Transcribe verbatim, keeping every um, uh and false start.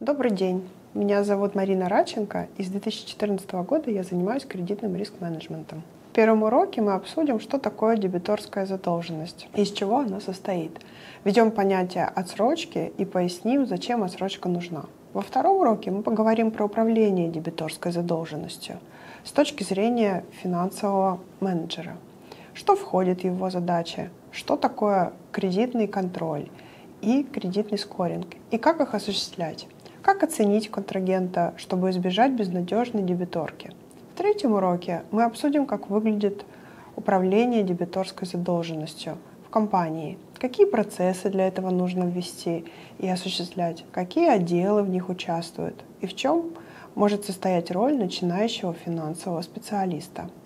Добрый день, меня зовут Марина Радченко, и с две тысячи четырнадцатого года я занимаюсь кредитным риск-менеджментом. В первом уроке мы обсудим, что такое дебиторская задолженность и из чего она состоит. Введем понятие отсрочки и поясним, зачем отсрочка нужна. Во втором уроке мы поговорим про управление дебиторской задолженностью с точки зрения финансового менеджера. Что входит в его задачи, что такое кредитный контроль и кредитный скоринг, и как их осуществлять. Как оценить контрагента, чтобы избежать безнадежной дебиторки? В третьем уроке мы обсудим, как выглядит управление дебиторской задолженностью в компании, какие процессы для этого нужно ввести и осуществлять, какие отделы в них участвуют и в чем может состоять роль начинающего финансового специалиста.